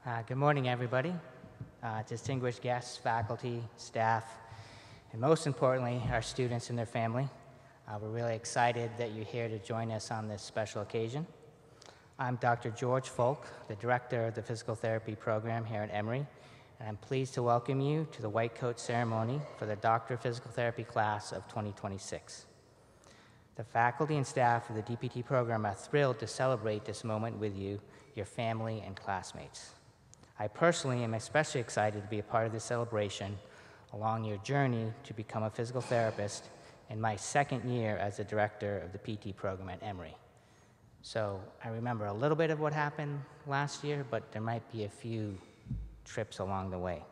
Good morning, everybody. Distinguished guests, faculty, staff, and most importantly, our students and their family. We're really excited that you're here to join us on this special occasion. I'm Dr. George Folk, the director of the physical therapy program here at Emory, and I'm pleased to welcome you to the white coat ceremony for the Doctor of Physical Therapy class of 2026. The faculty and staff of the DPT program are thrilled to celebrate this moment with you, your family, and classmates. I personally am especially excited to be a part of this celebration along your journey to become a physical therapist in my second year as the director of the PT program at Emory. So I remember a little bit of what happened last year, but there might be a few trips along the way.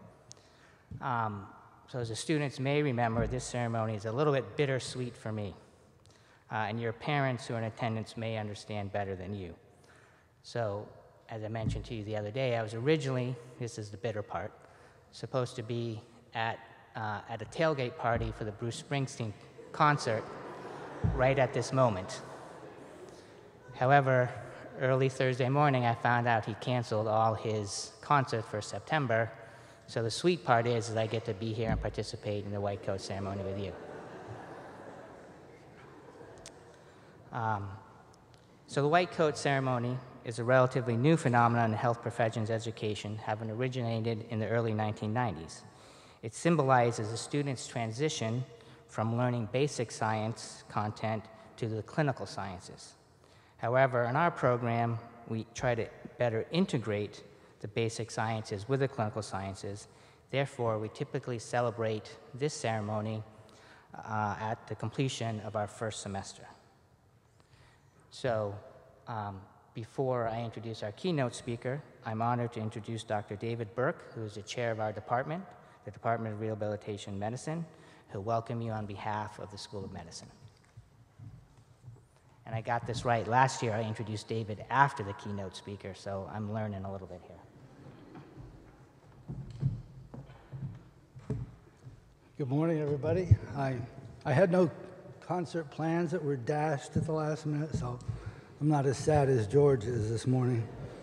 So as the students may remember, this ceremony is a little bit bittersweet for me. And your parents who are in attendance may understand better than you. So, as I mentioned to you the other day, I was originally, this is the bitter part, supposed to be at a tailgate party for the Bruce Springsteen concert right at this moment. However, early Thursday morning, I found out he canceled all his concerts for September. So the sweet part is I get to be here and participate in the white coat ceremony with you. So the white coat ceremony is a relatively new phenomenon in health professions education, having originated in the early 1990s. It symbolizes a student's transition from learning basic science content to the clinical sciences. However, in our program, we try to better integrate the basic sciences with the clinical sciences. Therefore, we typically celebrate this ceremony at the completion of our first semester. So, before I introduce our keynote speaker, I'm honored to introduce Dr. David Burke, who is the chair of our department, the Department of Rehabilitation Medicine, who'll welcome you on behalf of the School of Medicine. And I got this right. Last year, I introduced David after the keynote speaker, so I'm learning a little bit here. Good morning, everybody. I had no concert plans that were dashed at the last minute, so I'm not as sad as George is this morning.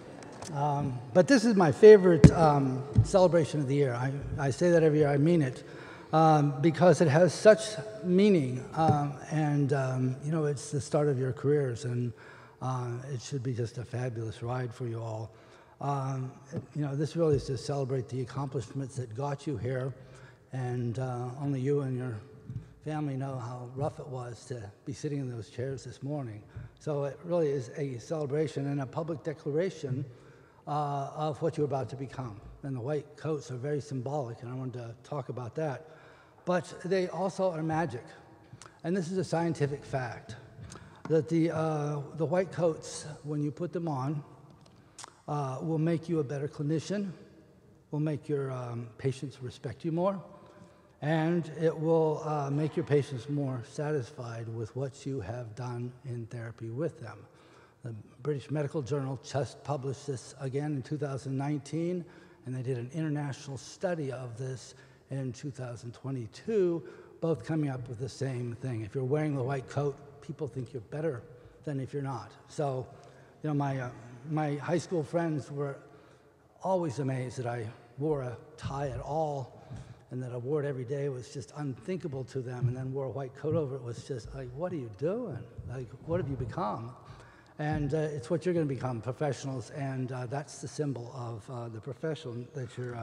But this is my favorite celebration of the year. I say that every year, I mean it, because it has such meaning, and you know, it's the start of your careers, and it should be just a fabulous ride for you all. You know, this really is to celebrate the accomplishments that got you here, and only you and your family know how rough it was to be sitting in those chairs this morning. So it really is a celebration and a public declaration of what you're about to become. And the white coats are very symbolic, and I wanted to talk about that. But they also are magic. And this is a scientific fact, that the white coats, when you put them on, will make you a better clinician, will make your patients respect you more, and it will make your patients more satisfied with what you have done in therapy with them. The British Medical Journal just published this again in 2019, and they did an international study of this in 2022, both coming up with the same thing. If you're wearing the white coat, people think you're better than if you're not. So, you know, my high school friends were always amazed that I wore a tie at all, and that I wore it every day was just unthinkable to them, and then wore a white coat over it was just like, what are you doing? Like, what have you become? And it's what you're going to become, professionals, and that's the symbol of the profession that you're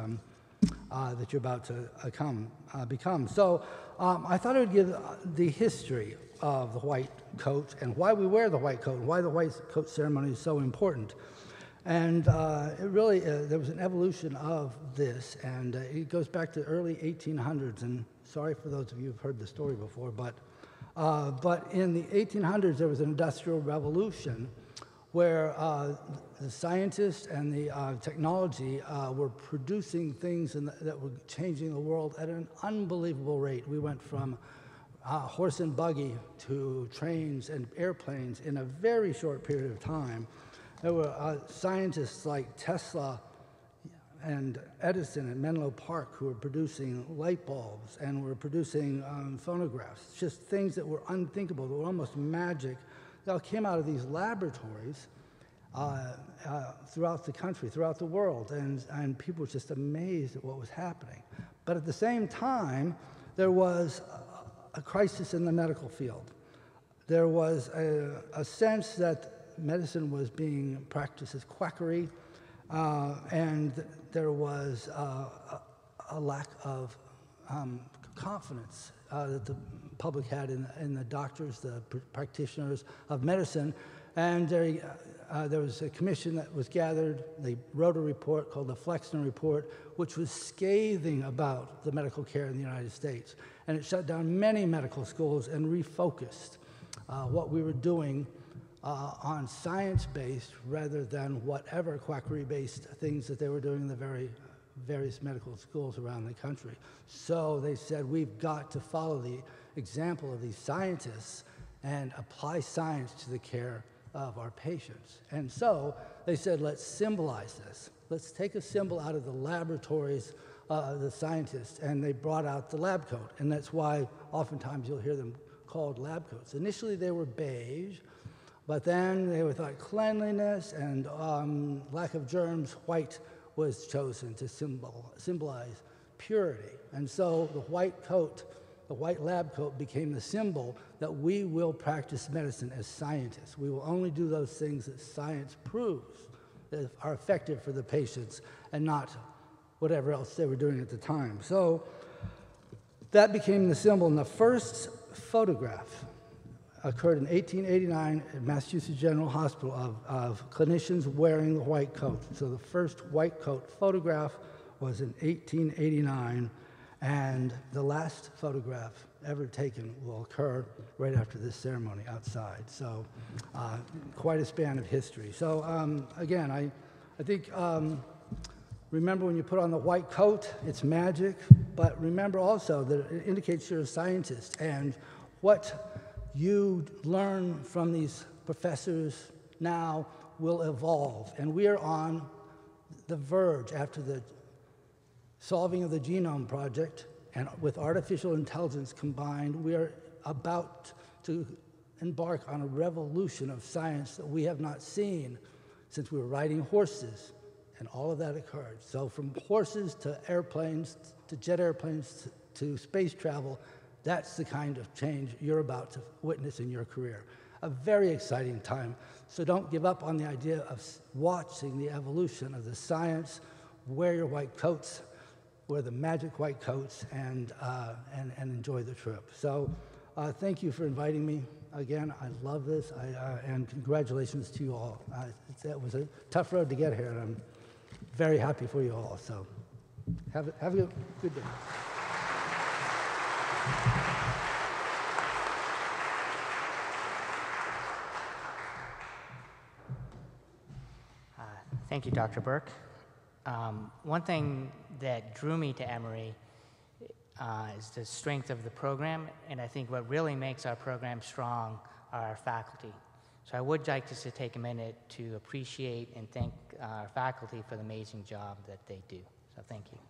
about to become. So I thought I would give the history of the white coat and why we wear the white coat, and why the white coat ceremony is so important. And it really, there was an evolution of this, and it goes back to the early 1800s. And sorry for those of you who've heard the story before, but in the 1800s, there was an industrial revolution where the scientists and the technology were producing things that were changing the world at an unbelievable rate. We went from horse and buggy to trains and airplanes in a very short period of time. There were scientists like Tesla and Edison and Menlo Park who were producing light bulbs and were producing phonographs, just things that were unthinkable, that were almost magic. They all came out of these laboratories throughout the country, throughout the world, and people were just amazed at what was happening. But at the same time, there was a crisis in the medical field. There was a sense that medicine was being practiced as quackery, and there was a lack of confidence that the public had in the doctors, the practitioners of medicine. And there was a commission that was gathered. They wrote a report called the Flexner Report, which was scathing about the medical care in the United States. And it shut down many medical schools and refocused what we were doing on science-based rather than whatever quackery-based things that they were doing in the various medical schools around the country. So they said, we've got to follow the example of these scientists and apply science to the care of our patients. And so they said, let's symbolize this. Let's take a symbol out of the laboratories, the scientists, and they brought out the lab coat. And that's why oftentimes you'll hear them called lab coats. Initially they were beige, but then they were thought cleanliness and lack of germs, white was chosen to symbolize purity. And so the white coat, the white lab coat, became the symbol that we will practice medicine as scientists. We will only do those things that science proves that are effective for the patients and not whatever else they were doing at the time. So that became the symbol. And the first photograph occurred in 1889 at Massachusetts General Hospital of clinicians wearing the white coat. So the first white coat photograph was in 1889, and the last photograph ever taken will occur right after this ceremony outside. So quite a span of history. So again, I think remember when you put on the white coat, it's magic, but remember also that it indicates you're a scientist, and what you learn from these professors now will evolve. And we are on the verge, after the solving of the Genome Project, and with artificial intelligence combined, we are about to embark on a revolution of science that we have not seen since we were riding horses, and all of that occurred. So from horses to airplanes, to jet airplanes, to space travel, that's the kind of change you're about to witness in your career. A very exciting time. So don't give up on the idea of watching the evolution of the science. Wear your white coats, wear the magic white coats, and enjoy the trip. So thank you for inviting me. Again, I love this, and congratulations to you all. It was a tough road to get here, and I'm very happy for you all. So have a good day. Thank you, Dr. Burke. One thing that drew me to Emory is the strength of the program, and I think what really makes our program strong are our faculty. So I would like just to take a minute to appreciate and thank our faculty for the amazing job that they do. So thank you.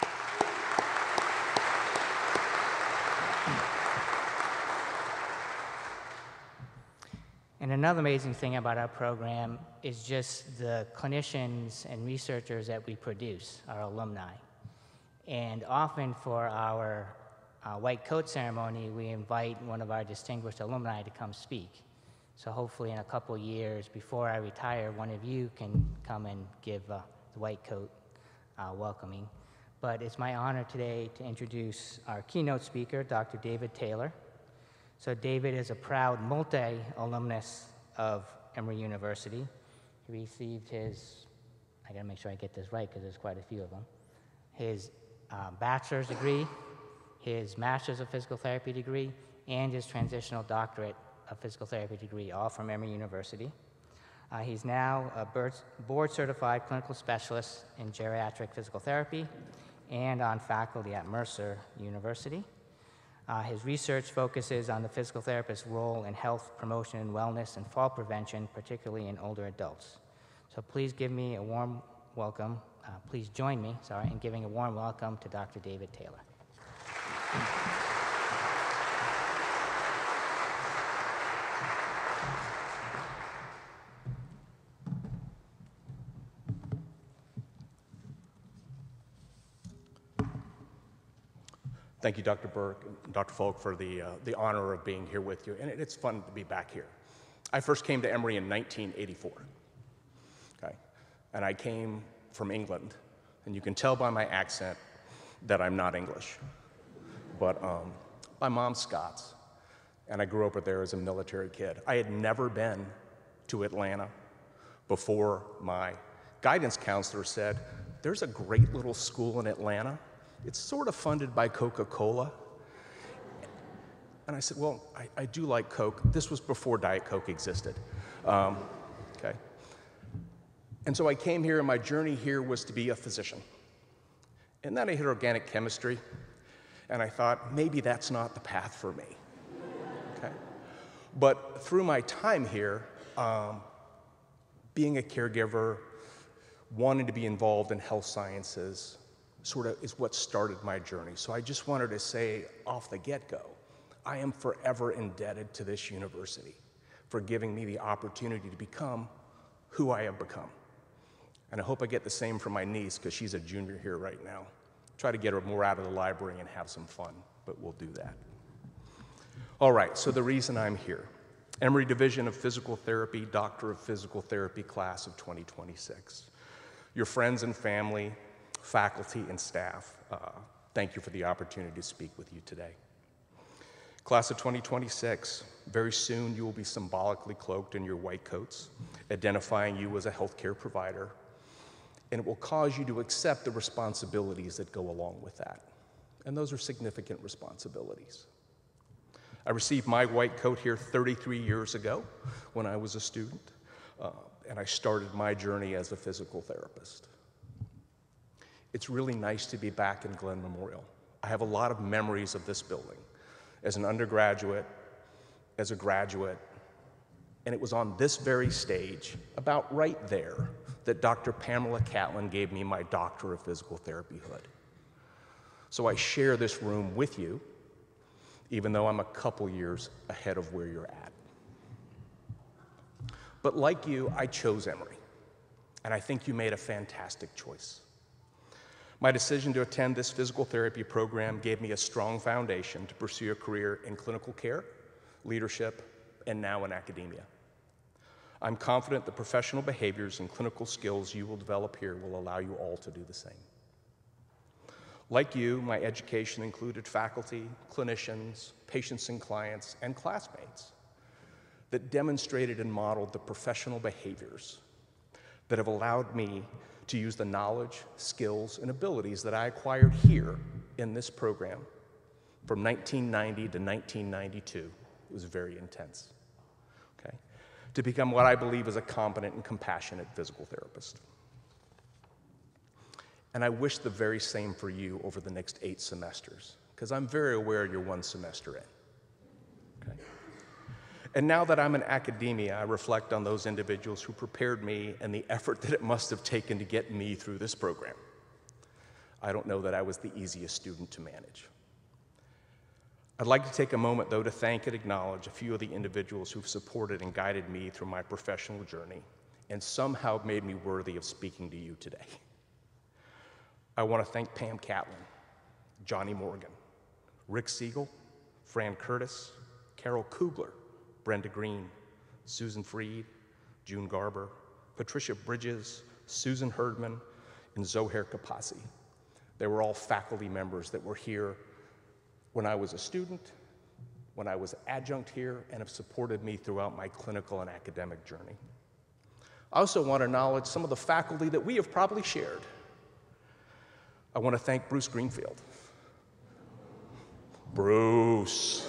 And another amazing thing about our program is just the clinicians and researchers that we produce, our alumni. And often for our white coat ceremony, we invite one of our distinguished alumni to come speak. So hopefully in a couple years before I retire, one of you can come and give the white coat welcoming. But it's my honor today to introduce our keynote speaker, Dr. David Taylor. So David is a proud multi-alumnus of Emory University. He received his, I gotta make sure I get this right because there's quite a few of them, his bachelor's degree, his master's of physical therapy degree, and his transitional doctorate of physical therapy degree, all from Emory University. He's now a board-certified clinical specialist in geriatric physical therapy and on faculty at Mercer University. His research focuses on the physical therapist's role in health promotion and wellness and fall prevention, particularly in older adults. So please give me a warm welcome, please join me, in giving a warm welcome to Dr. David Taylor. Thank you, Dr. Burke and Dr. Folk, for the honor of being here with you, and it's fun to be back here. I first came to Emory in 1984, okay? And I came from England, and you can tell by my accent that I'm not English. But my mom's Scots, and I grew up there as a military kid. I had never been to Atlanta before my guidance counselor said, there's a great little school in Atlanta. It's sort of funded by Coca-Cola. And I said, well, I do like Coke. This was before Diet Coke existed. Okay. And so I came here, and my journey here was to be a physician. And then I hit organic chemistry, and I thought, maybe that's not the path for me. Okay. But through my time here, being a caregiver, wanting to be involved in health sciences, sort of is what started my journey. So I just wanted to say off the get-go, I am forever indebted to this university for giving me the opportunity to become who I have become. And I hope I get the same from my niece, because she's a junior here right now. Try to get her more out of the library and have some fun, but we'll do that. All right, so the reason I'm here. Emory Division of Physical Therapy, Doctor of Physical Therapy class of 2026. Your friends and family, faculty and staff, thank you for the opportunity to speak with you today. Class of 2026, very soon you will be symbolically cloaked in your white coats, identifying you as a healthcare provider, and it will cause you to accept the responsibilities that go along with that. And those are significant responsibilities. I received my white coat here 33 years ago when I was a student, and I started my journey as a physical therapist. It's really nice to be back in Glenn Memorial. I have a lot of memories of this building as an undergraduate, as a graduate, and it was on this very stage, about right there, that Dr. Pamela Catlin gave me my Doctor of Physical Therapy hood. So I share this room with you, even though I'm a couple years ahead of where you're at. But like you, I chose Emory, and I think you made a fantastic choice. My decision to attend this physical therapy program gave me a strong foundation to pursue a career in clinical care, leadership, and now in academia. I'm confident the professional behaviors and clinical skills you will develop here will allow you all to do the same. Like you, my education included faculty, clinicians, patients and clients, and classmates that demonstrated and modeled the professional behaviors that have allowed me to use the knowledge, skills, and abilities that I acquired here in this program from 1990 to 1992. It was very intense, okay? To become what I believe is a competent and compassionate physical therapist. And I wish the very same for you over the next 8 semesters, because I'm very aware you're 1 semester in, okay? And now that I'm in academia, I reflect on those individuals who prepared me and the effort that it must have taken to get me through this program. I don't know that I was the easiest student to manage. I'd like to take a moment, though, to thank and acknowledge a few of the individuals who've supported and guided me through my professional journey and somehow made me worthy of speaking to you today. I want to thank Pam Catlin, Johnny Morgan, Rick Siegel, Fran Curtis, Carol Kugler, Brenda Green, Susan Freed, June Garber, Patricia Bridges, Susan Herdman, and Zohair Kapasi. They were all faculty members that were here when I was a student, when I was adjunct here, and have supported me throughout my clinical and academic journey. I also want to acknowledge some of the faculty that we have probably shared. I want to thank Bruce Greenfield. Bruce.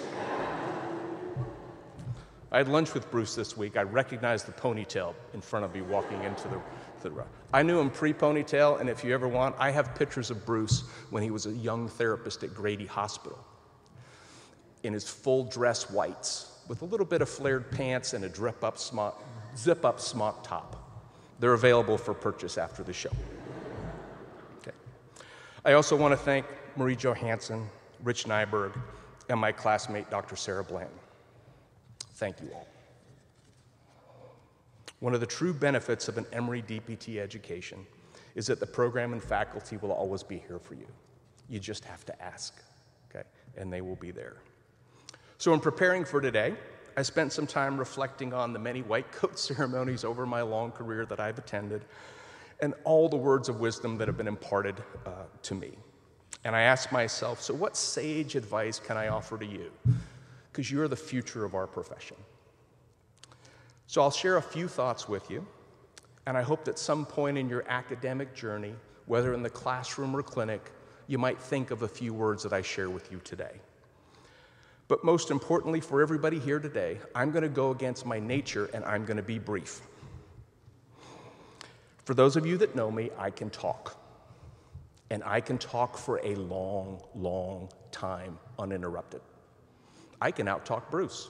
I had lunch with Bruce this week. I recognized the ponytail in front of me walking into the room. I knew him pre-ponytail, and if you ever want, I have pictures of Bruce when he was a young therapist at Grady Hospital in his full dress whites with a little bit of flared pants and a zip-up smock top. They're available for purchase after the show. Okay. I also want to thank Marie Johansson, Rich Nyberg, and my classmate, Dr. Sarah Blanton. Thank you all. One of the true benefits of an Emory DPT education is that the program and faculty will always be here for you. You just have to ask, okay? and they will be there. So in preparing for today, I spent some time reflecting on the many white coat ceremonies over my long career that I've attended and all the words of wisdom that have been imparted to me. And I asked myself, so what sage advice can I offer to you? Because you're the future of our profession. So I'll share a few thoughts with you, and I hope that some point in your academic journey, whether in the classroom or clinic, you might think of a few words that I share with you today. But most importantly for everybody here today, I'm going to go against my nature and I'm going to be brief. For those of you that know me, I can talk. And I can talk for a long, long time uninterrupted. I can out-talk Bruce.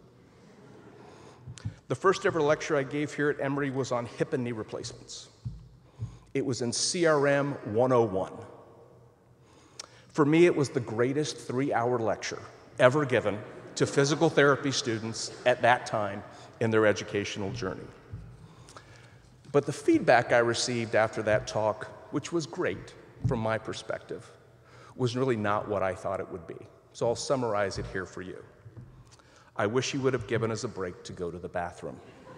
The first ever lecture I gave here at Emory was on hip and knee replacements. It was in CRM 101. For me, it was the greatest 3-hour lecture ever given to physical therapy students at that time in their educational journey. But the feedback I received after that talk, which was great from my perspective, was really not what I thought it would be. So I'll summarize it here for you. I wish you would have given us a break to go to the bathroom.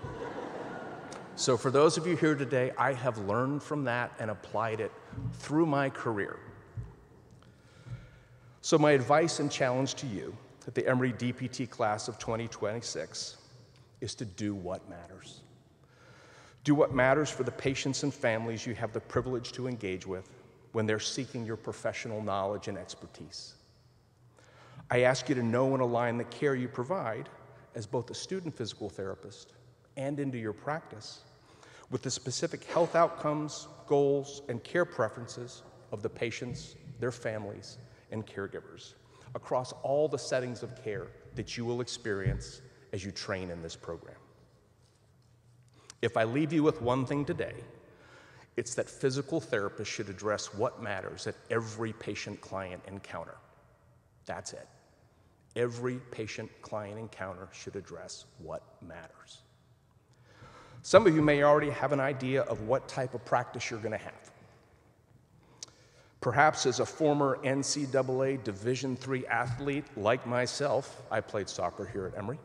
So for those of you here today, I have learned from that and applied it through my career. So my advice and challenge to you at the Emory DPT class of 2026 is to do what matters. Do what matters for the patients and families you have the privilege to engage with when they're seeking your professional knowledge and expertise. I ask you to know and align the care you provide as both a student physical therapist and into your practice with the specific health outcomes, goals, and care preferences of the patients, their families, and caregivers across all the settings of care that you will experience as you train in this program. If I leave you with one thing today, it's that physical therapists should address what matters at every patient-client encounter. That's it. Every patient-client encounter should address what matters. Some of you may already have an idea of what type of practice you're going to have. Perhaps as a former NCAA Division III athlete like myself, I played soccer here at Emory,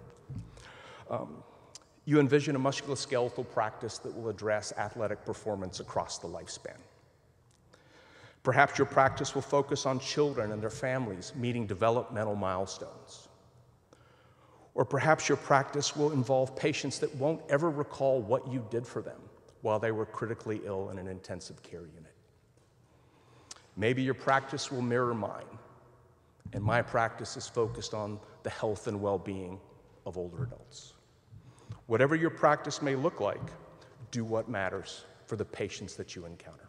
you envision a musculoskeletal practice that will address athletic performance across the lifespan. Perhaps your practice will focus on children and their families meeting developmental milestones. Or perhaps your practice will involve patients that won't ever recall what you did for them while they were critically ill in an intensive care unit. Maybe your practice will mirror mine, and my practice is focused on the health and well-being of older adults. Whatever your practice may look like, do what matters for the patients that you encounter.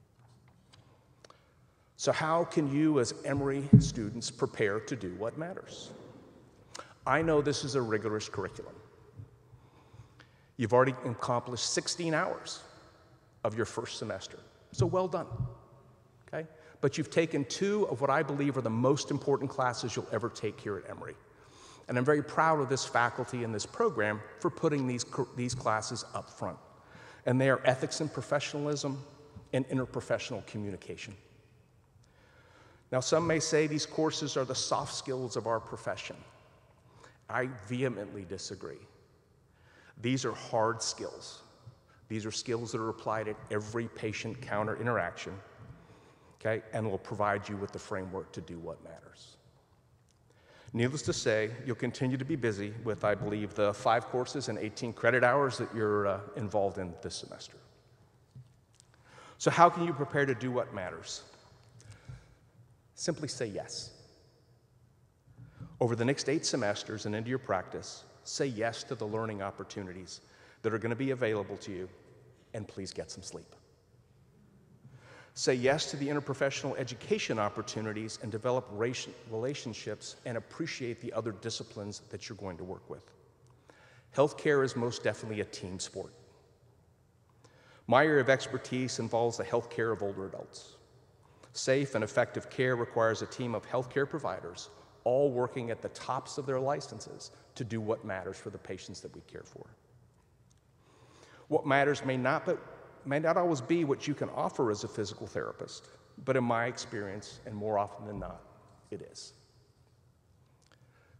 So how can you as Emory students prepare to do what matters? I know this is a rigorous curriculum. You've already accomplished 16 hours of your first semester, so well done, okay? But you've taken 2 of what I believe are the most important classes you'll ever take here at Emory. And I'm very proud of this faculty and this program for putting these classes up front. And they are ethics and professionalism and interprofessional communication. Now, some may say these courses are the soft skills of our profession. I vehemently disagree. These are hard skills. These are skills that are applied at every patient-counter interaction, okay, and will provide you with the framework to do what matters. Needless to say, you'll continue to be busy with, I believe, the 5 courses and 18 credit hours that you're involved in this semester. So how can you prepare to do what matters? Simply say yes. Over the next 8 semesters and into your practice, say yes to the learning opportunities that are going to be available to you, and please get some sleep. Say yes to the interprofessional education opportunities and develop relationships and appreciate the other disciplines that you're going to work with. Healthcare is most definitely a team sport. My area of expertise involves the healthcare of older adults. Safe and effective care requires a team of healthcare providers all working at the tops of their licenses to do what matters for the patients that we care for. What matters may not always be what you can offer as a physical therapist, but in my experience, and more often than not, it is.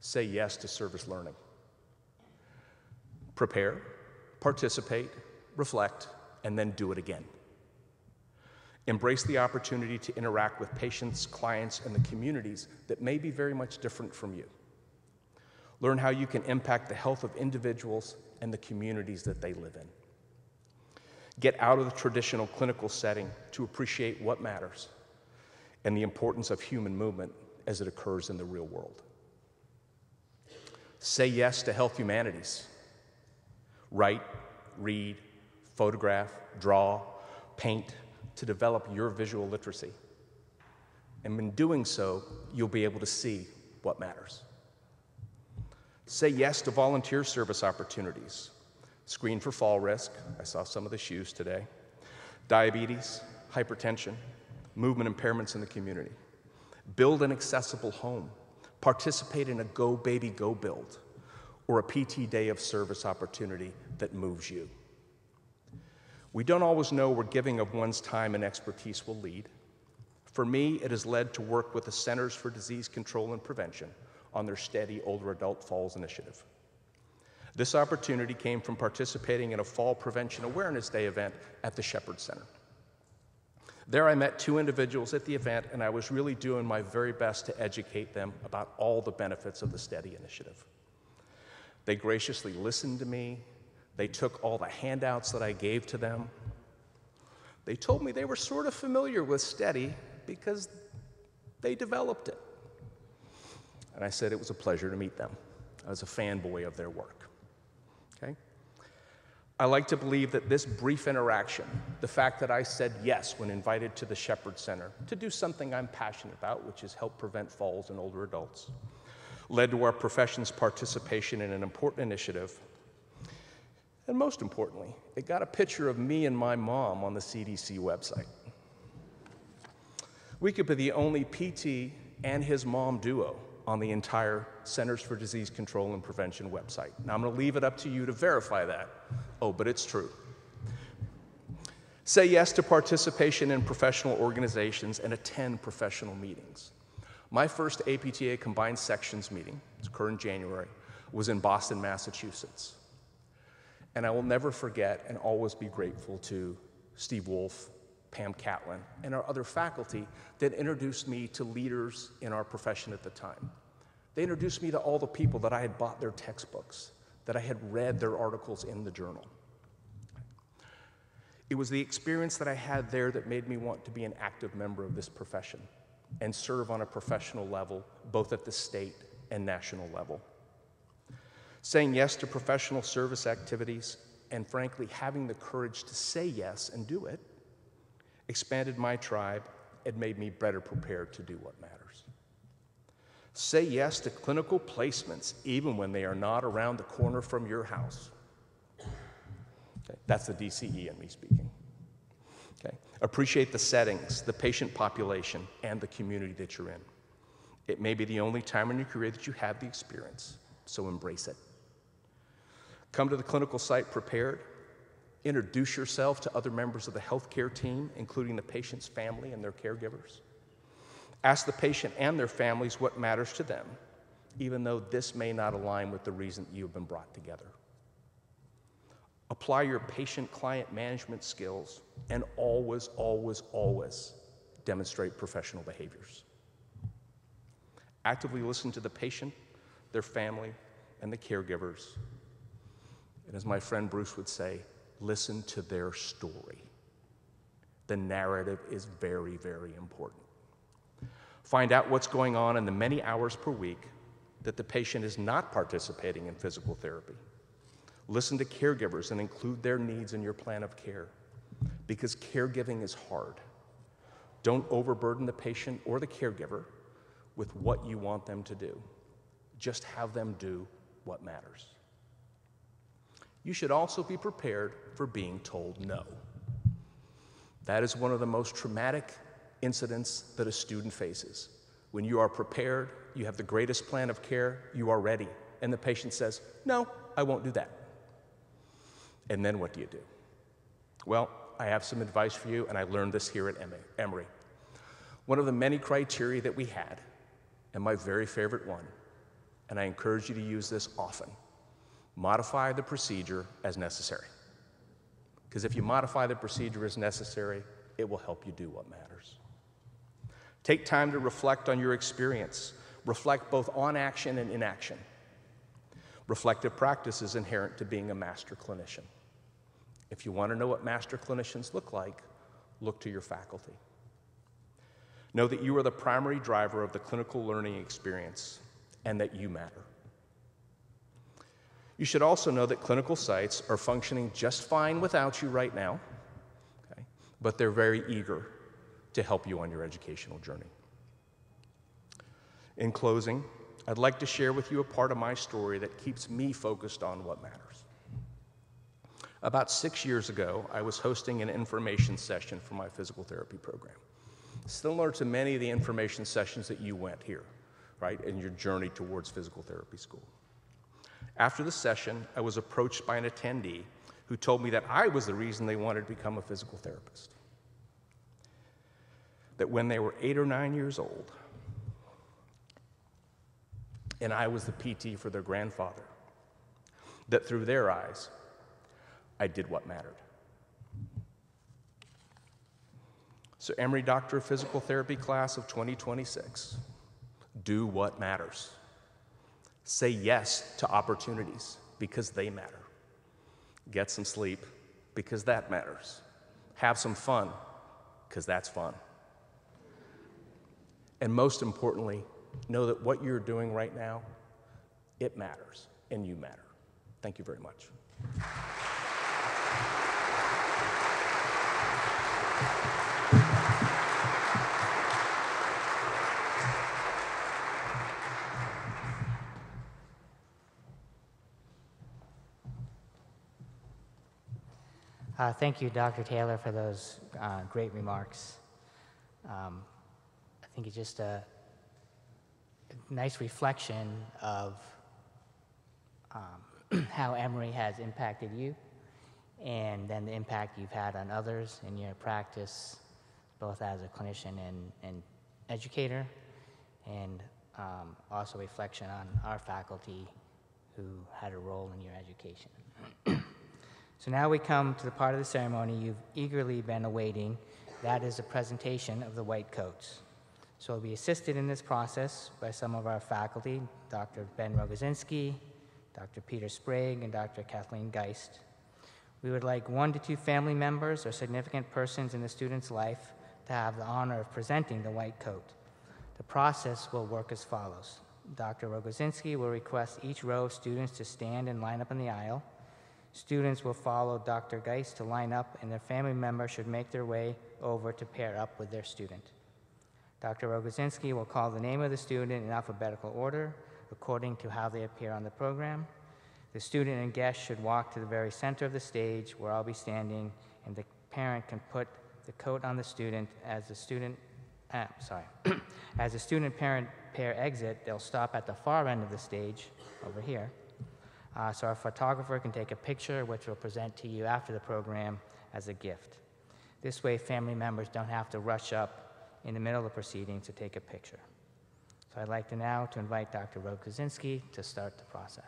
Say yes to service learning. Prepare, participate, reflect, and then do it again. Embrace the opportunity to interact with patients, clients, and the communities that may be very much different from you. Learn how you can impact the health of individuals and the communities that they live in. Get out of the traditional clinical setting to appreciate what matters and the importance of human movement as it occurs in the real world. Say yes to health humanities. Write, read, photograph, draw, paint to develop your visual literacy. And in doing so, you'll be able to see what matters. Say yes to volunteer service opportunities. Screen for fall risk. I saw some of the shoes today. Diabetes, hypertension, movement impairments in the community. Build an accessible home. Participate in a Go Baby Go build or a PT Day of Service opportunity that moves you. We don't always know where giving of one's time and expertise will lead. For me, it has led to work with the Centers for Disease Control and Prevention on their steady Older Adult Falls initiative. This opportunity came from participating in a Fall Prevention Awareness Day event at the Shepherd Center. There I met 2 individuals at the event, and I was really doing my very best to educate them about all the benefits of the STEADY initiative. They graciously listened to me. They took all the handouts that I gave to them. They told me they were sort of familiar with STEADY because they developed it. And I said it was a pleasure to meet them. I was a fanboy of their work. Okay? I like to believe that this brief interaction, the fact that I said yes when invited to the Shepherd Center to do something I'm passionate about, which is help prevent falls in older adults, led to our profession's participation in an important initiative. And most importantly, it got a picture of me and my mom on the CDC website. We could be the only PT and his mom duo on the entire Centers for Disease Control and Prevention website. Now I'm going to leave it up to you to verify that. Oh, but it's true. Say yes to participation in professional organizations and attend professional meetings. My first APTA Combined Sections meeting, it's occurred in January, was in Boston, Massachusetts. And I will never forget and always be grateful to Steve Wolf, Pam Catlin, and our other faculty that introduced me to leaders in our profession at the time. They introduced me to all the people that I had bought their textbooks, that I had read their articles in the journal. It was the experience that I had there that made me want to be an active member of this profession and serve on a professional level, both at the state and national level. Saying yes to professional service activities and frankly having the courage to say yes and do it expanded my tribe and made me better prepared to do what matters. Say yes to clinical placements even when they are not around the corner from your house. Okay, that's the DCE in me speaking. Okay. Appreciate the settings, the patient population, and the community that you're in. It may be the only time in your career that you have the experience, so embrace it. Come to the clinical site prepared. Introduce yourself to other members of the healthcare team, including the patient's family and their caregivers. Ask the patient and their families what matters to them, even though this may not align with the reason that you have been brought together. Apply your patient-client management skills and always, always, always demonstrate professional behaviors. Actively listen to the patient, their family, and the caregivers. And as my friend Bruce would say, listen to their story. The narrative is very, very important. Find out what's going on in the many hours per week that the patient is not participating in physical therapy. Listen to caregivers and include their needs in your plan of care, because caregiving is hard. Don't overburden the patient or the caregiver with what you want them to do. Just have them do what matters. You should also be prepared for being told no. That is one of the most traumatic incidents that a student faces. When you are prepared, you have the greatest plan of care, you are ready, and the patient says, no, I won't do that. And then what do you do? Well, I have some advice for you, and I learned this here at Emory. One of the many criteria that we had, and my very favorite one, and I encourage you to use this often. Modify the procedure as necessary. Because if you modify the procedure as necessary, it will help you do what matters. Take time to reflect on your experience. Reflect both on action and inaction. Reflective practice is inherent to being a master clinician. If you want to know what master clinicians look like, look to your faculty. Know that you are the primary driver of the clinical learning experience and that you matter. You should also know that clinical sites are functioning just fine without you right now, okay? But they're very eager to help you on your educational journey. In closing, I'd like to share with you a part of my story that keeps me focused on what matters. About 6 years ago, I was hosting an information session for my physical therapy program, similar to many of the information sessions that you went here, right, in your journey towards physical therapy school. After the session, I was approached by an attendee who told me that I was the reason they wanted to become a physical therapist. That when they were 8 or 9 years old, and I was the PT for their grandfather, that through their eyes, I did what mattered. So Emory Doctor of Physical Therapy class of 2026, do what matters. Say yes to opportunities because they matter. Get some sleep because that matters. Have some fun because that's fun. And most importantly, know that what you're doing right now, it matters and you matter. Thank you very much. Thank you, Dr. Taylor, for those great remarks. I think it's just a nice reflection of how Emory has impacted you and then the impact you've had on others in your practice, both as a clinician and educator, and also reflection on our faculty who had a role in your education. So now we come to the part of the ceremony you've eagerly been awaiting. That is the presentation of the white coats. So we'll be assisted in this process by some of our faculty, Dr. Ben Rogozinski, Dr. Peter Sprague, and Dr. Kathleen Geist. We would like 1 to 2 family members or significant persons in the student's life to have the honor of presenting the white coat. The process will work as follows. Dr. Rogozinski will request each row of students to stand and line up in the aisle. Students will follow Dr. Geist to line up, and their family member should make their way over to pair up with their student. Dr. Rogozinski will call the name of the student in alphabetical order according to how they appear on the program. The student and guest should walk to the very center of the stage where I'll be standing, and the parent can put the coat on the student as the student, as the student-parent pair exit, they'll stop at the far end of the stage over here. So our photographer can take a picture, which we'll present to you after the program as a gift. This way, family members don't have to rush up in the middle of the proceedings to take a picture. So I'd like to now invite Dr. Rogozinski to start the process.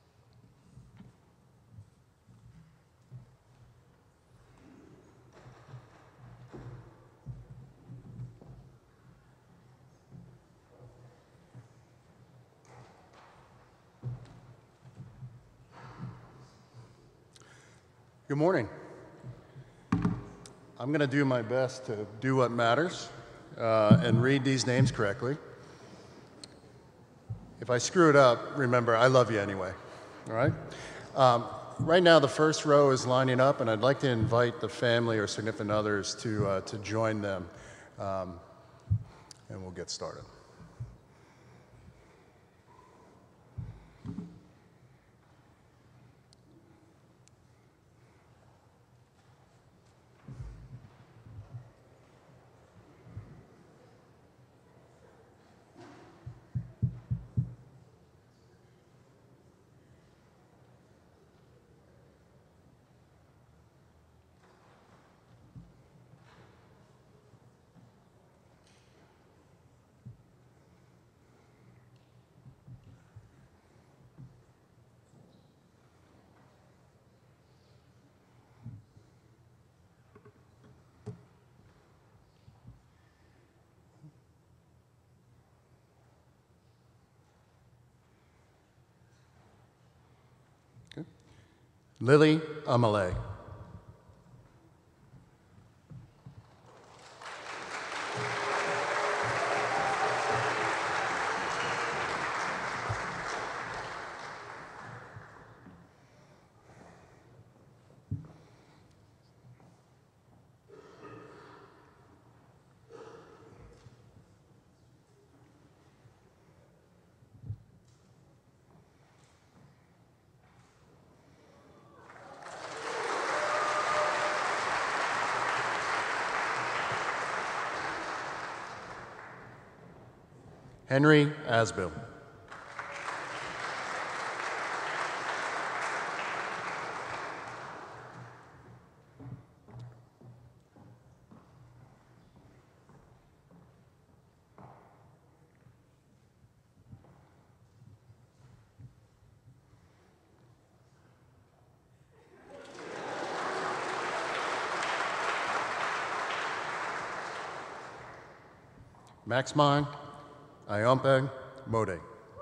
Good morning. I'm going to do my best to do what matters and read these names correctly. If I screw it up, remember, I love you anyway, all right? Right now, the first row is lining up, and I'd like to invite the family or significant others to join them, and we'll get started. Lily Amalé. Henry Asbill. Maxmine Iompeg Mode.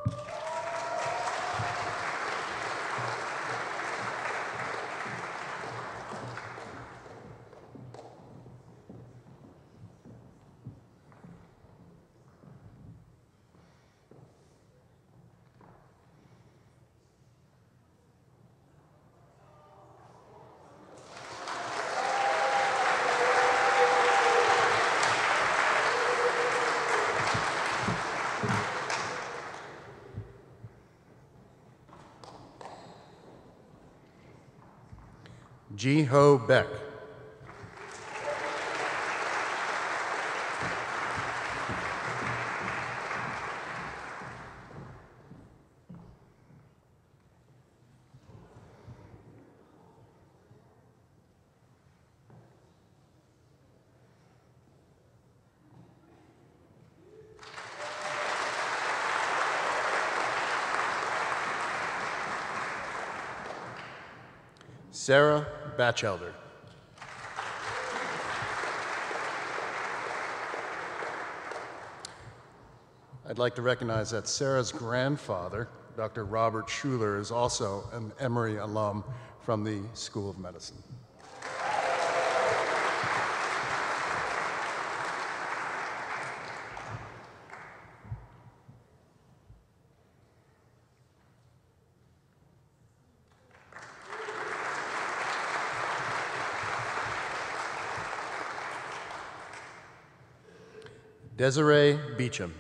Ji Ho Beck. Sarah Batchelder. I'd like to recognize that Sarah's grandfather, Dr. Robert Schuler, is also an Emory alum from the School of Medicine. Desiree Beecham.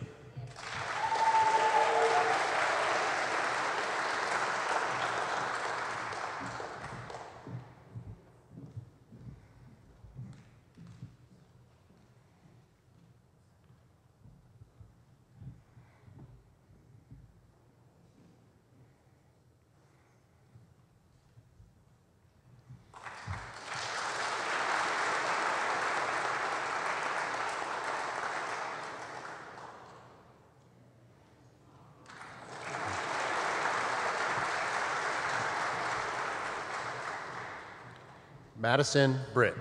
Madison Britt.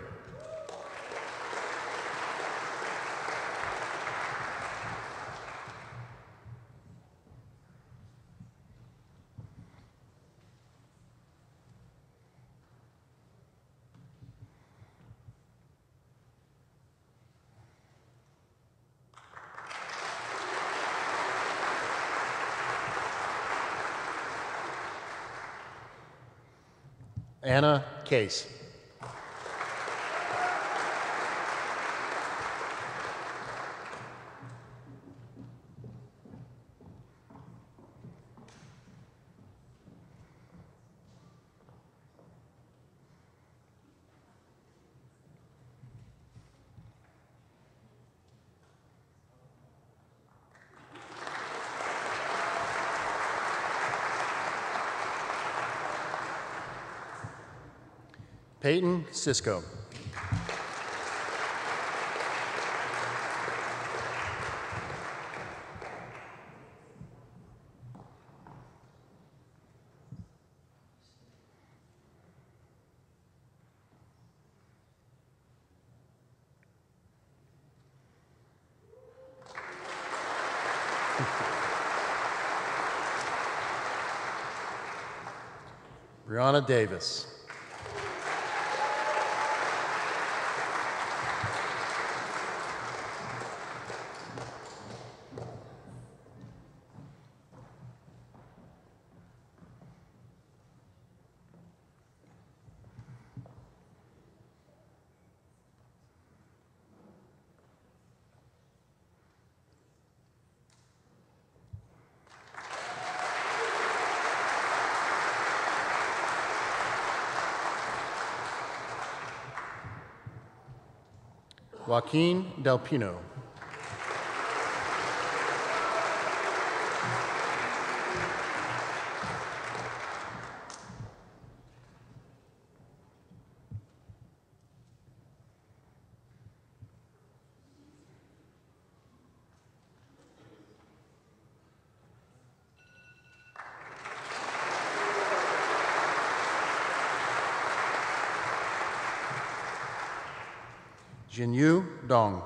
Anna Case. Peyton Cisco. Brianna Davis. Joaquin Del Pino. Jinyu Dong.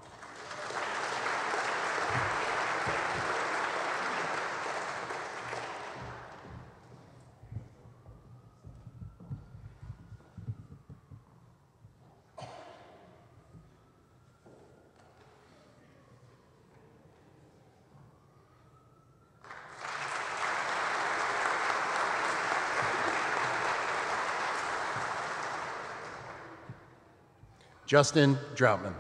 Justin Droutman.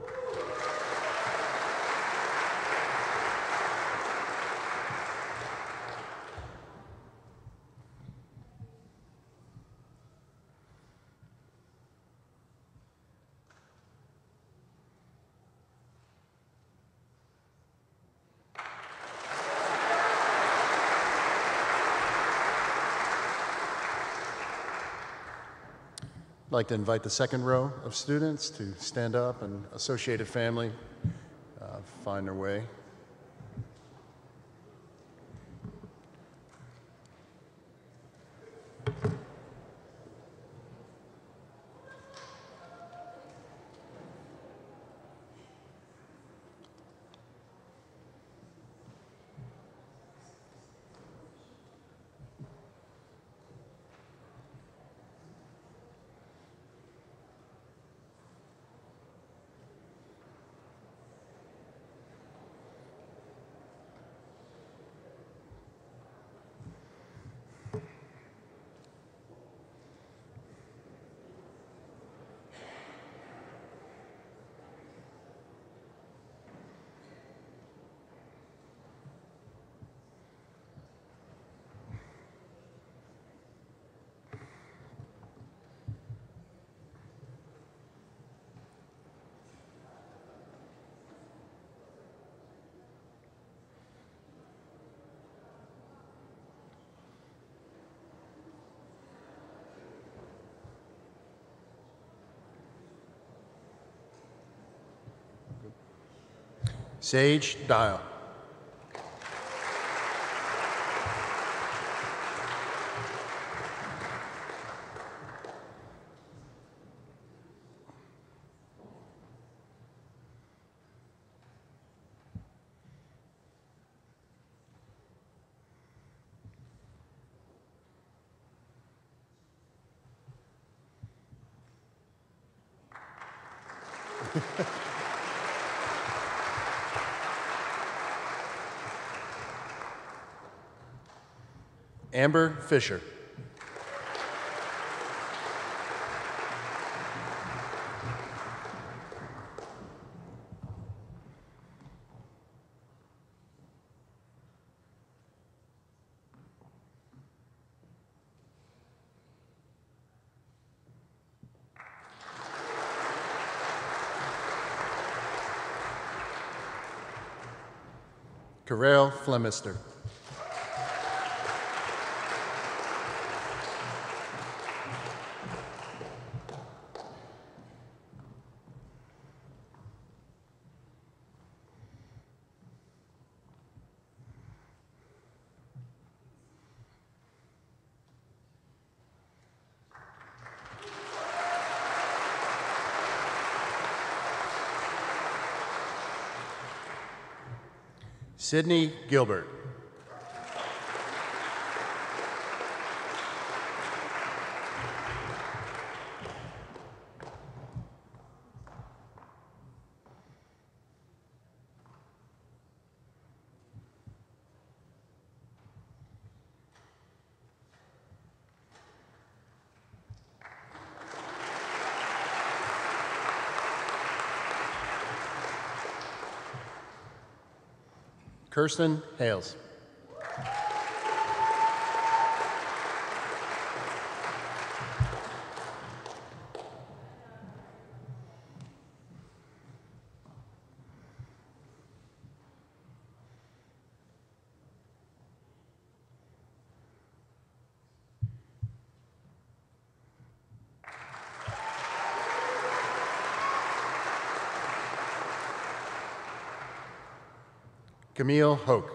I'd like to invite the second row of students to stand up and associated family find their way. Sage Dial. Amber Fisher. Karel Flemister. Sydney Gilbert. Kirsten Hales. Camille Hoke.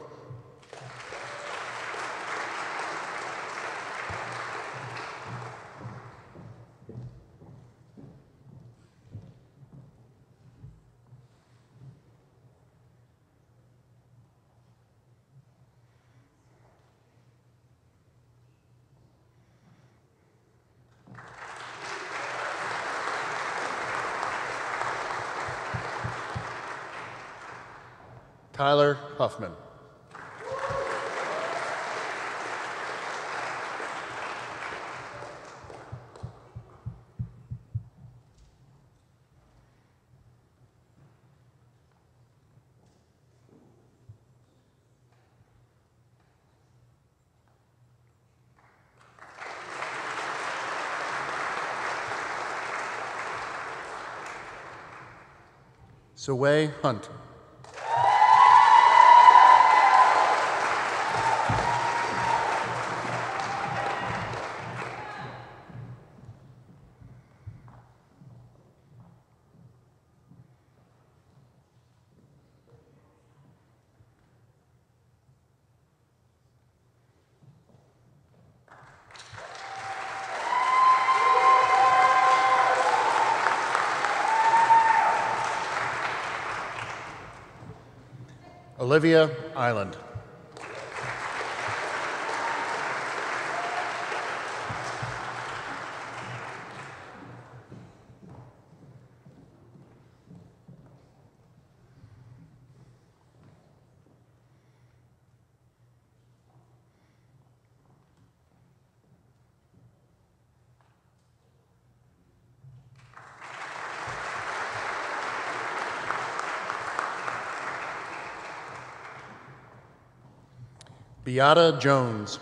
Tyler Huffman. Saway Hunt. Olivia Island. Beata Jones.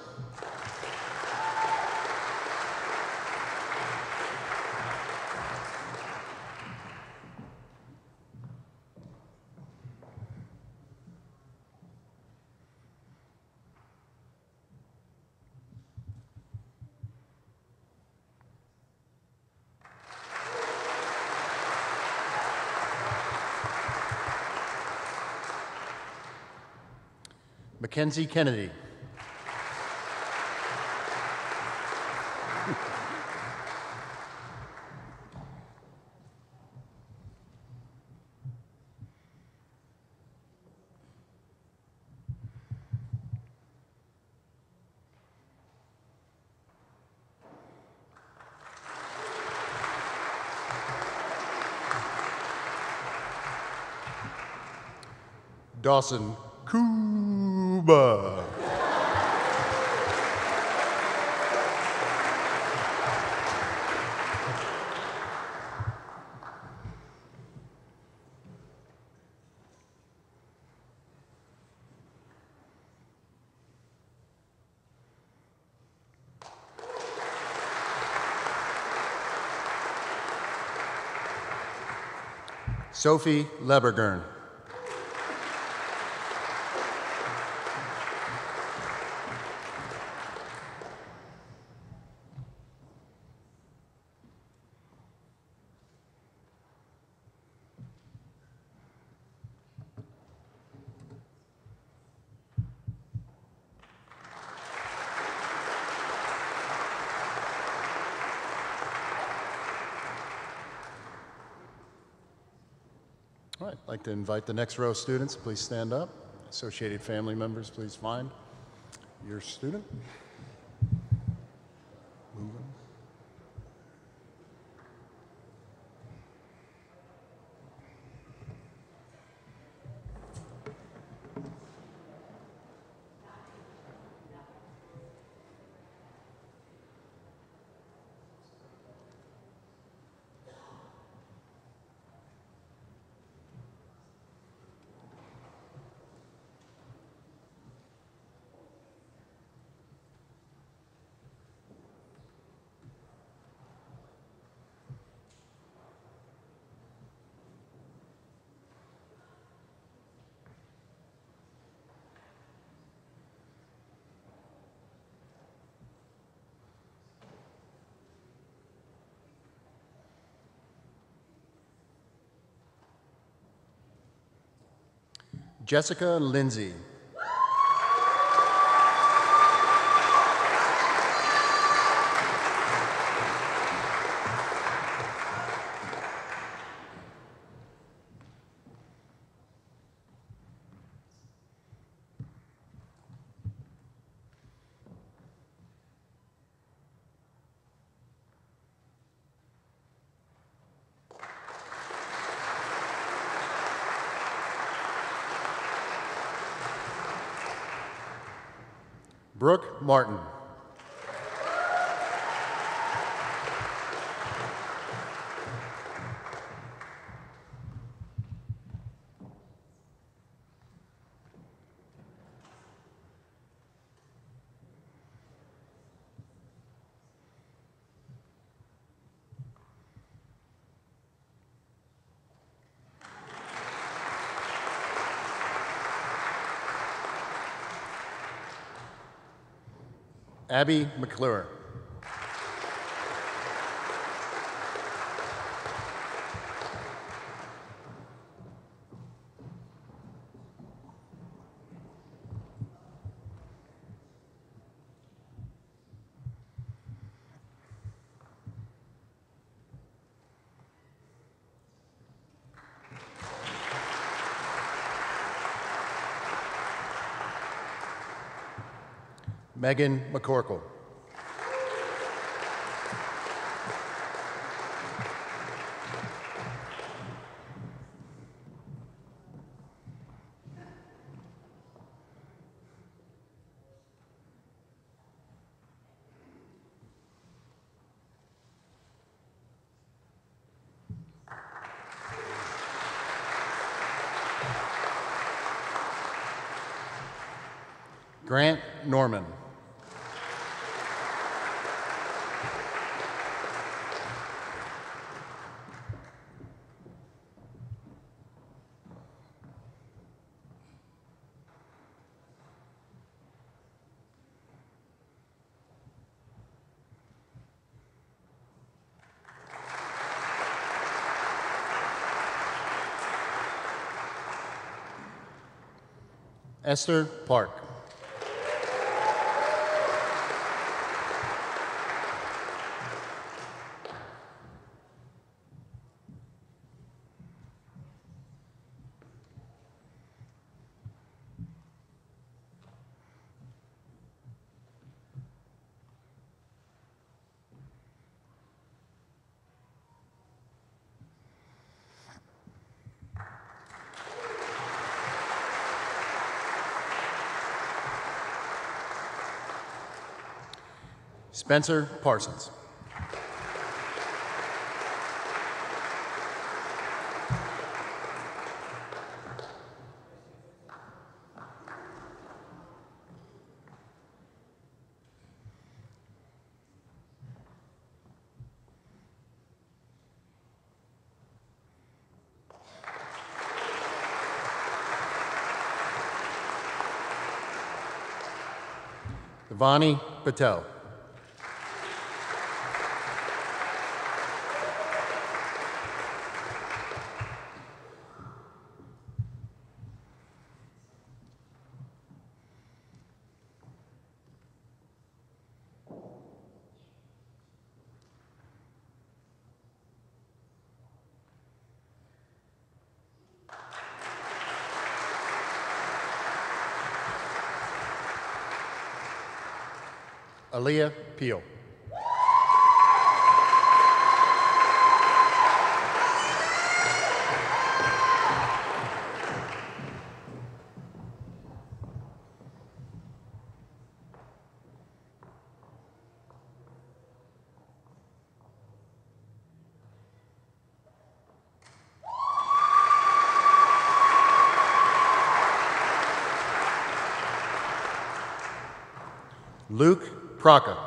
Mackenzie Kennedy. Dawson Kuba. Sophie Lebergern. All right, I'd like to invite the next row of students. Please stand up. Associated family members, please find your student. Moving. Jessica Lindsay. Brooke Martin. Abby McClure. Megan McCorkle. Grant Norman. Esther Park. Spencer Parsons. Ivani Patel. Aaliyah Peel. Luke Praka.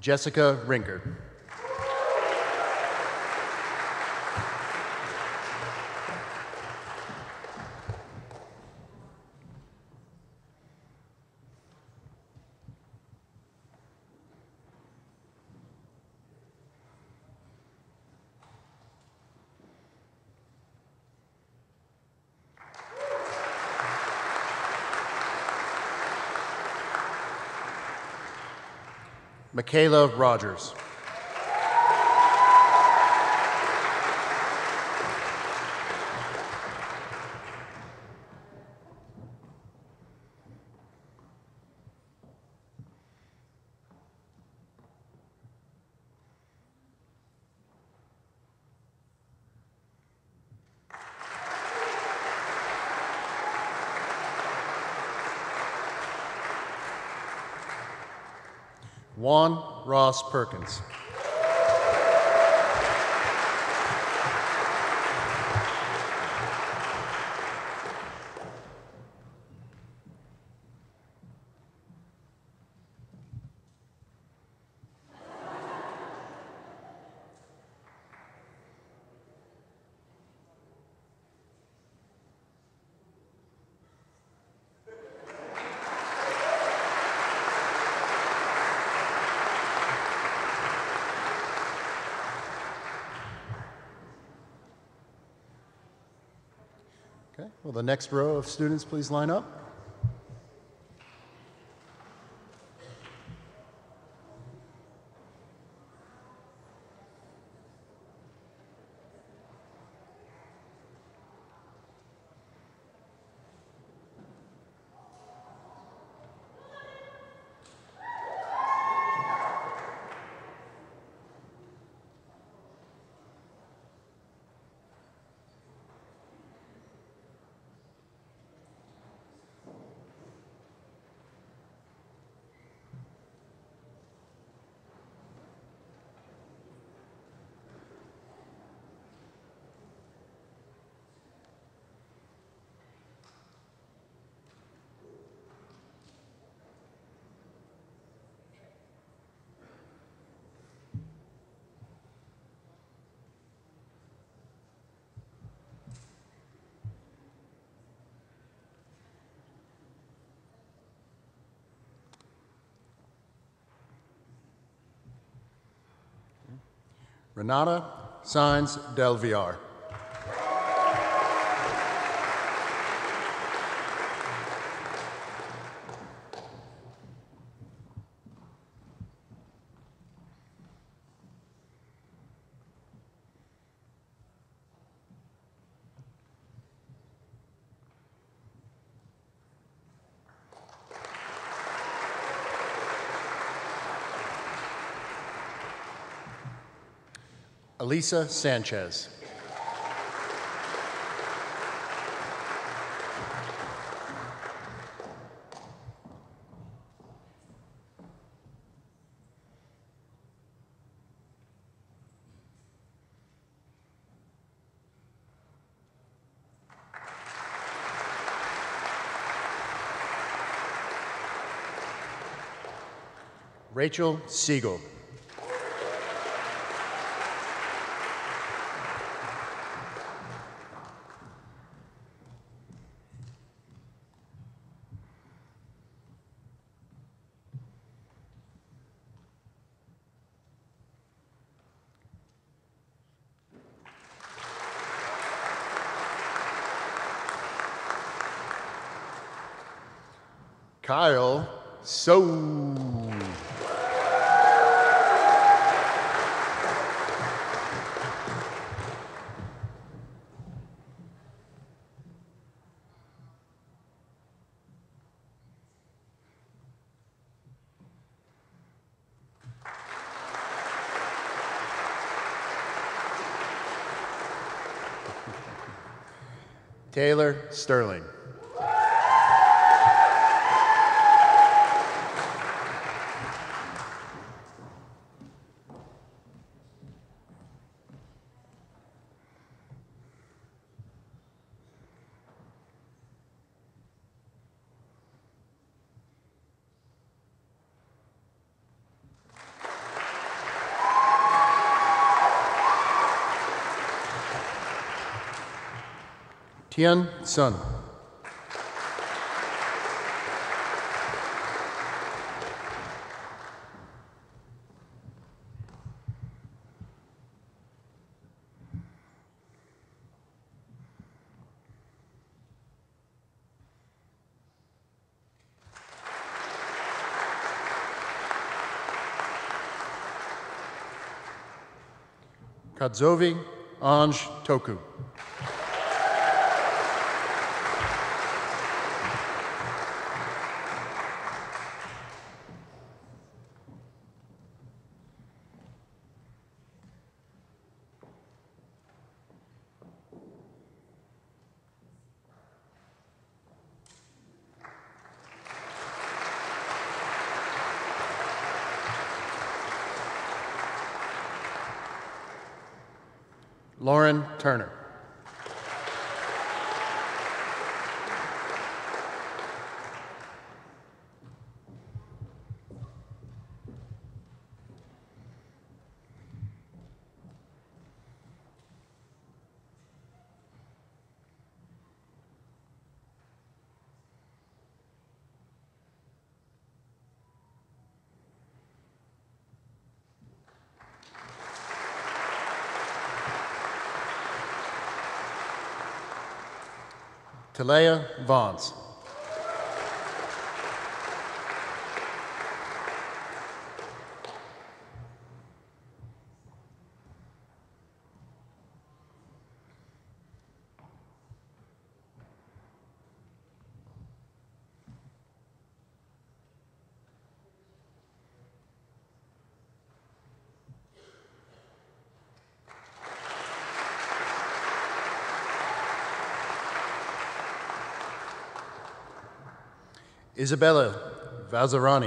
Jessica Ringert. Michaela Rogers. Juan Ross Perkins. Okay, will the next row of students please line up? Renata Sainz Del Villar. Elisa Sanchez. Rachel Siegel. Kyle So. Taylor Sterling. Tian Sun. Kadzovi Anj Toku. Lauren Turner. Talea Vance. Isabella Vazarani.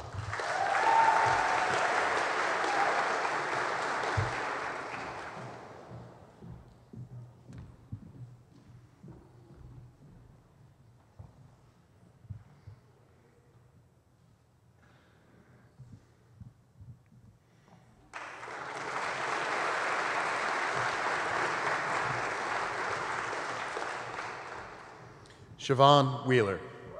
Siobhan Wheeler.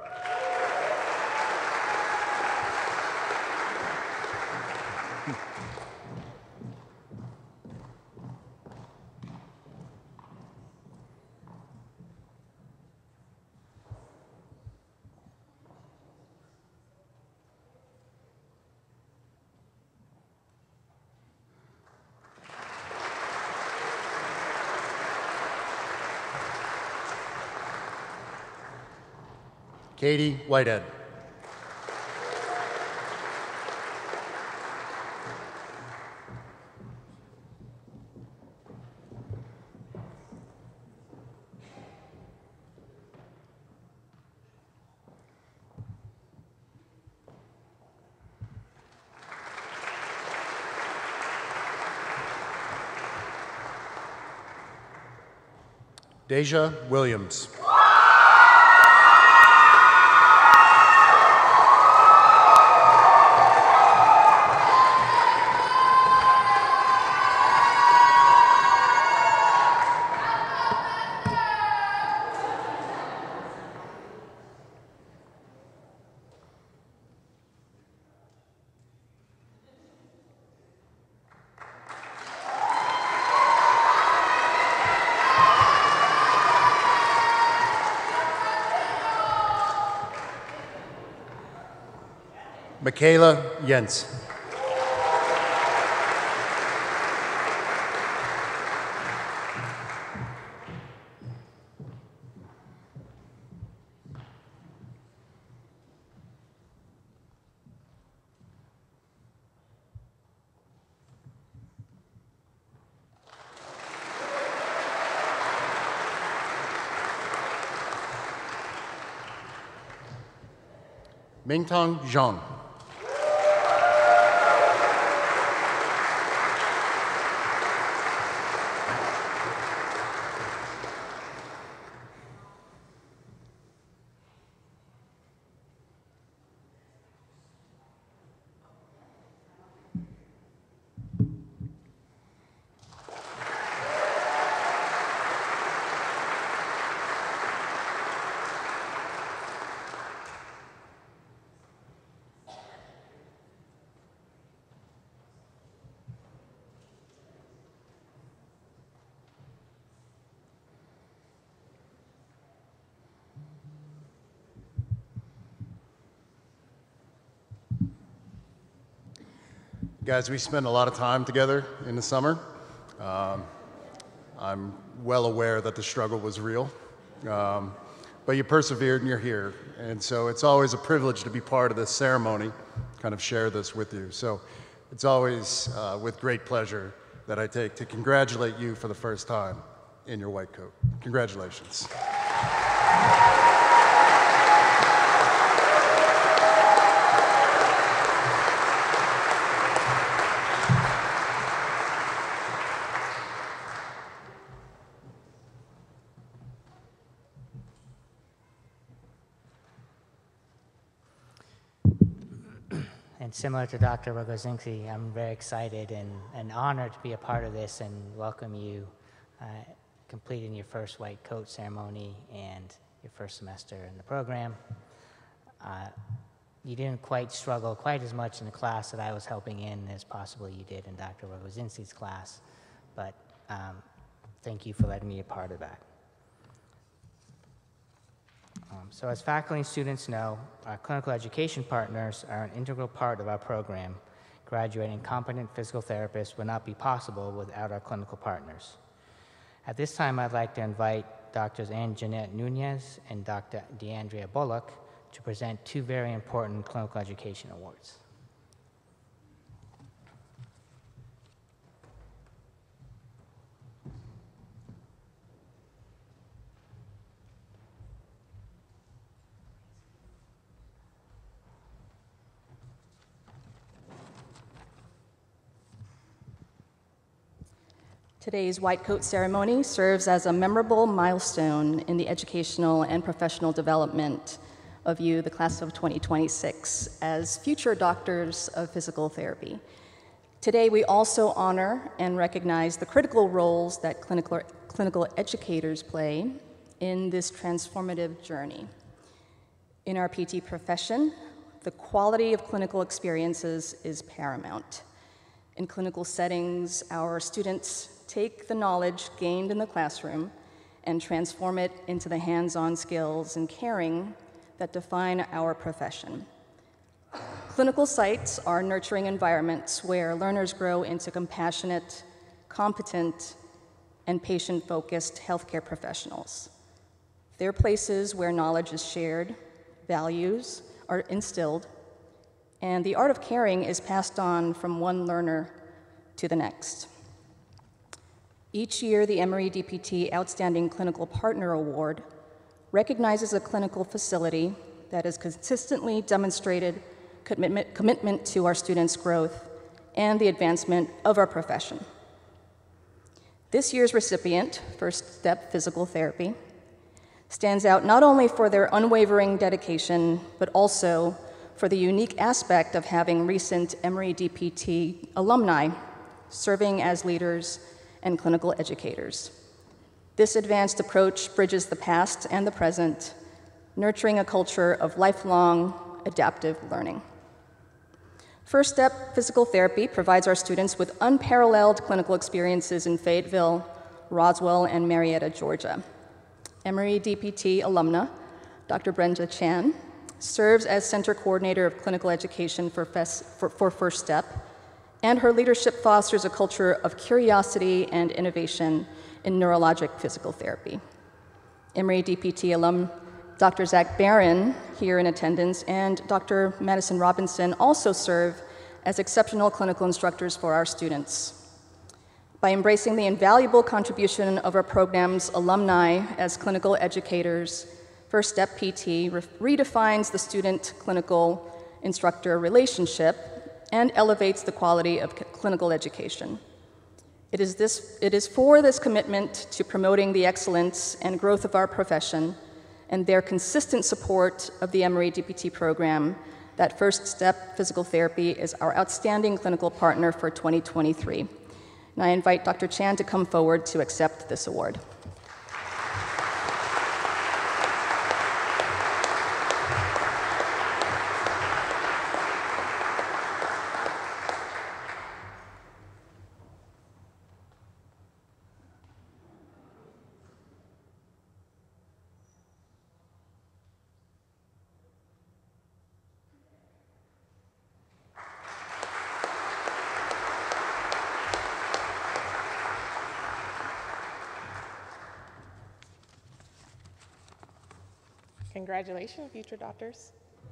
Katie Whitehead. Deja Williams. Michaela Jens. Mingtong Zhang. Guys, we spend a lot of time together in the summer. I'm well aware that the struggle was real, but you persevered and you're here. And so it's always a privilege to be part of this ceremony, kind of share this with you. So it's always with great pleasure that I take to congratulate you for the first time in your white coat. Congratulations. And similar to Dr. Rogozinski, I'm very excited and honored to be a part of this and welcome you completing your first white coat ceremony and your first semester in the program. You didn't quite struggle quite as much in the class that I was helping in as possibly you did in Dr. Rogozinski's class, but thank you for letting me be a part of that. So as faculty and students know, our clinical education partners are an integral part of our program. Graduating competent physical therapists would not be possible without our clinical partners. At this time, I'd like to invite Drs. Ann Jeanette Nunez and Dr. DeAndrea Bullock to present two very important clinical education awards. Today's white coat ceremony serves as a memorable milestone in the educational and professional development of you, the class of 2026, as future doctors of physical therapy. Today, we also honor and recognize the critical roles that clinical educators play in this transformative journey. In our PT profession, the quality of clinical experiences is paramount. In clinical settings, our students take the knowledge gained in the classroom and transform it into the hands-on skills and caring that define our profession. Clinical sites are nurturing environments where learners grow into compassionate, competent, and patient-focused healthcare professionals. They're places where knowledge is shared, values are instilled, and the art of caring is passed on from one learner to the next. Each year, the Emory DPT Outstanding Clinical Partner Award recognizes a clinical facility that has consistently demonstrated commitment to our students' growth and the advancement of our profession. This year's recipient, First Step Physical Therapy, stands out not only for their unwavering dedication, but also for the unique aspect of having recent Emory DPT alumni serving as leaders and clinical educators. This advanced approach bridges the past and the present, nurturing a culture of lifelong adaptive learning. First Step Physical Therapy provides our students with unparalleled clinical experiences in Fayetteville, Roswell, and Marietta, Georgia. Emory DPT alumna, Dr. Brenda Chan, serves as Center Coordinator of Clinical Education for First Step, and her leadership fosters a culture of curiosity and innovation in neurologic physical therapy. Emory DPT alum Dr. Zach Barron, here in attendance, and Dr. Madison Robinson also serve as exceptional clinical instructors for our students. By embracing the invaluable contribution of our program's alumni as clinical educators, First Step PT redefines the student-clinical instructor relationship and elevates the quality of clinical education. It is for this commitment to promoting the excellence and growth of our profession and their consistent support of the Emory DPT program that First Step Physical Therapy is our outstanding clinical partner for 2023. And I invite Dr. Chan to come forward to accept this award. Congratulations, future doctors.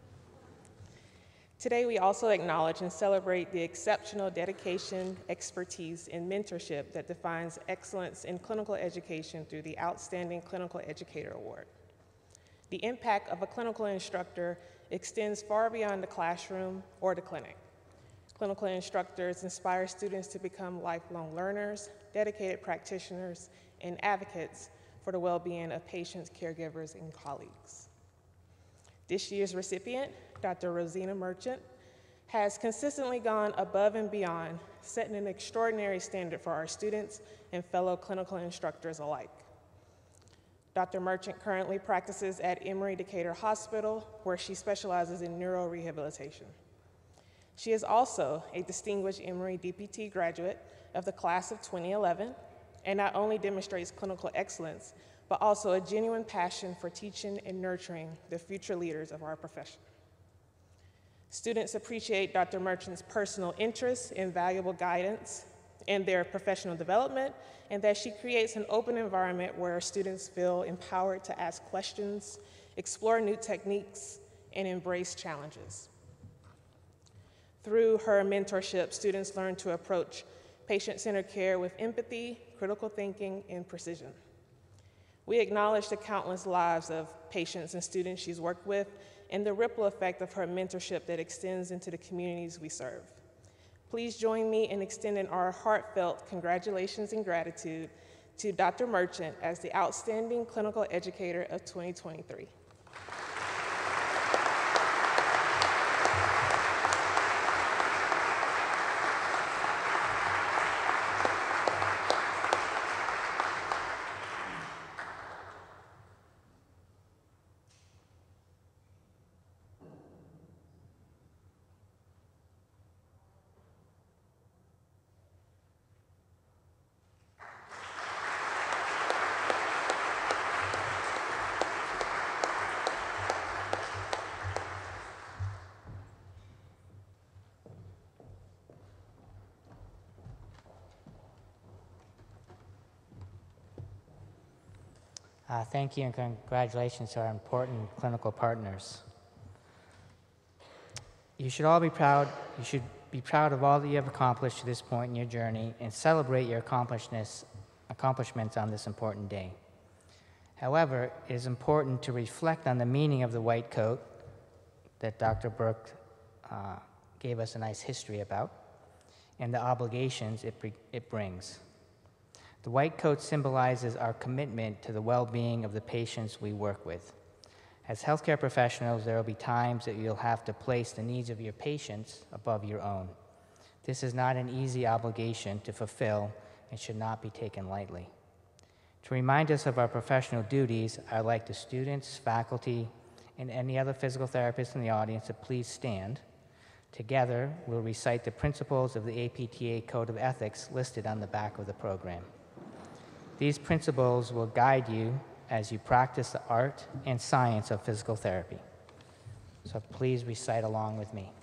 Today, we also acknowledge and celebrate the exceptional dedication, expertise, and mentorship that defines excellence in clinical education through the Outstanding Clinical Educator Award. The impact of a clinical instructor extends far beyond the classroom or the clinic. Clinical instructors inspire students to become lifelong learners, dedicated practitioners, and advocates for the well-being of patients, caregivers, and colleagues. This year's recipient, Dr. Rosina Merchant, has consistently gone above and beyond, setting an extraordinary standard for our students and fellow clinical instructors alike. Dr. Merchant currently practices at Emory Decatur Hospital, where she specializes in neurorehabilitation. She is also a distinguished Emory DPT graduate of the class of 2011, and not only demonstrates clinical excellence, but also a genuine passion for teaching and nurturing the future leaders of our profession. Students appreciate Dr. Merchant's personal interests and valuable guidance in their professional development, and that she creates an open environment where students feel empowered to ask questions, explore new techniques, and embrace challenges. Through her mentorship, students learn to approach patient-centered care with empathy, critical thinking, and precision. We acknowledge the countless lives of patients and students she's worked with and the ripple effect of her mentorship that extends into the communities we serve. Please join me in extending our heartfelt congratulations and gratitude to Dr. Merchant as the Outstanding Clinical Educator of 2023. Thank you and congratulations to our important clinical partners. You should all be proud. You should be proud of all that you have accomplished to this point in your journey and celebrate your accomplishments on this important day. However, it is important to reflect on the meaning of the white coat that Dr. Burke gave us a nice history about and the obligations it brings. The white coat symbolizes our commitment to the well-being of the patients we work with. As healthcare professionals, there will be times that you'll have to place the needs of your patients above your own. This is not an easy obligation to fulfill and should not be taken lightly. To remind us of our professional duties, I'd like the students, faculty, and any other physical therapists in the audience to please stand. Together, we'll recite the principles of the APTA Code of Ethics listed on the back of the program. These principles will guide you as you practice the art and science of physical therapy. So please recite along with me.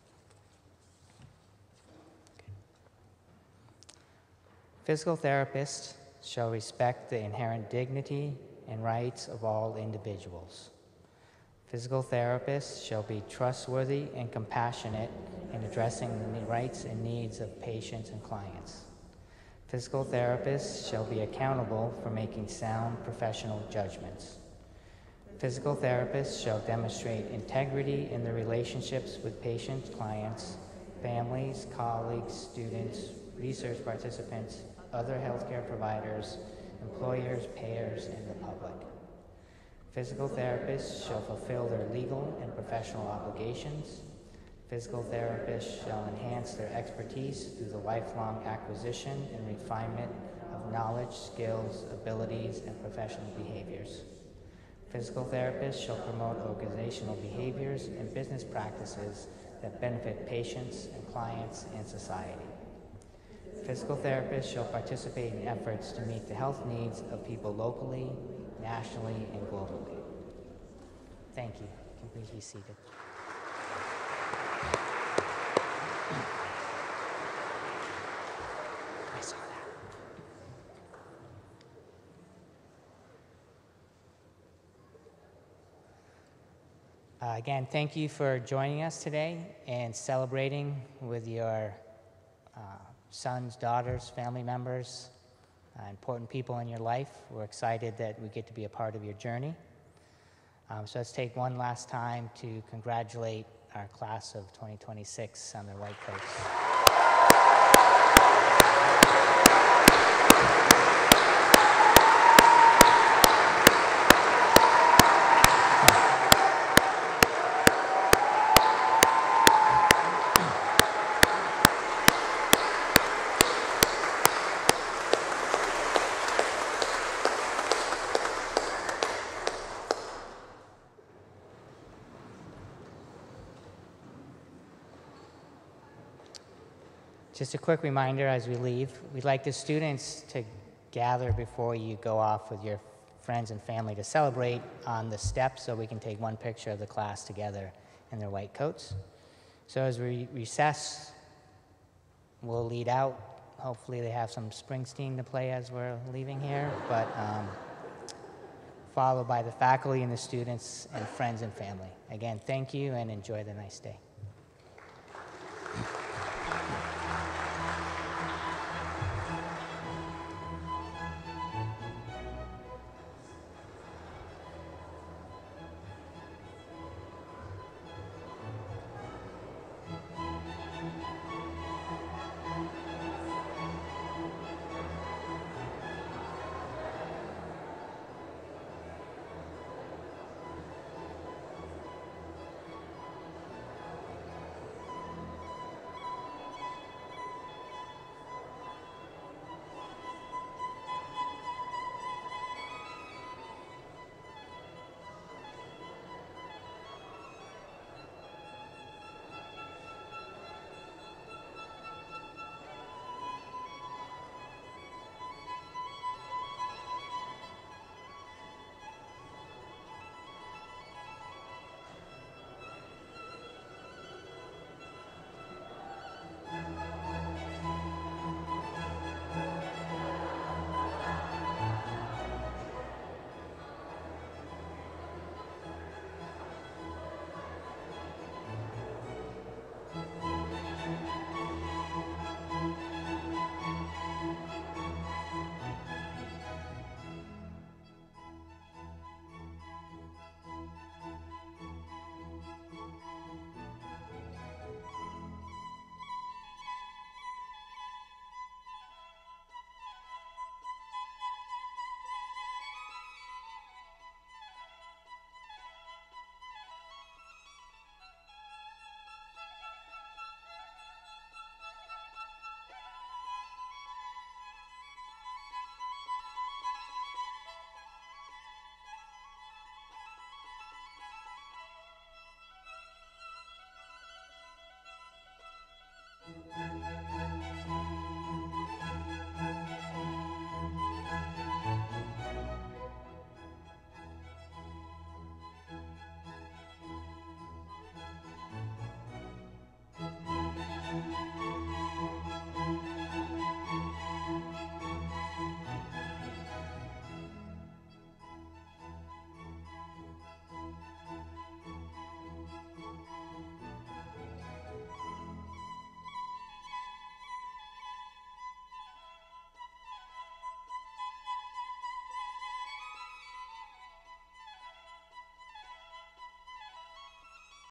Physical therapists shall respect the inherent dignity and rights of all individuals. Physical therapists shall be trustworthy and compassionate in addressing the rights and needs of patients and clients. Physical therapists shall be accountable for making sound professional judgments. Physical therapists shall demonstrate integrity in their relationships with patients, clients, families, colleagues, students, research participants, other healthcare providers, employers, payers, and the public. Physical therapists shall fulfill their legal and professional obligations. Physical therapists shall enhance their expertise through the lifelong acquisition and refinement of knowledge, skills, abilities, and professional behaviors. Physical therapists shall promote organizational behaviors and business practices that benefit patients and clients and society. Physical therapists shall participate in efforts to meet the health needs of people locally, nationally, and globally. Thank you. You can please be seated. I saw that. Again, thank you for joining us today and celebrating with your sons, daughters, family members, important people in your life. We're excited that we get to be a part of your journey. So let's take one last time to congratulate our class of 2026 on their white coats. Just a quick reminder as we leave, we'd like the students to gather before you go off with your friends and family to celebrate on the steps so we can take one picture of the class together in their white coats. So as we recess, we'll lead out. Hopefully they have some Springsteen to play as we're leaving here, but followed by the faculty and the students and friends and family. Again, thank you and enjoy the nice day.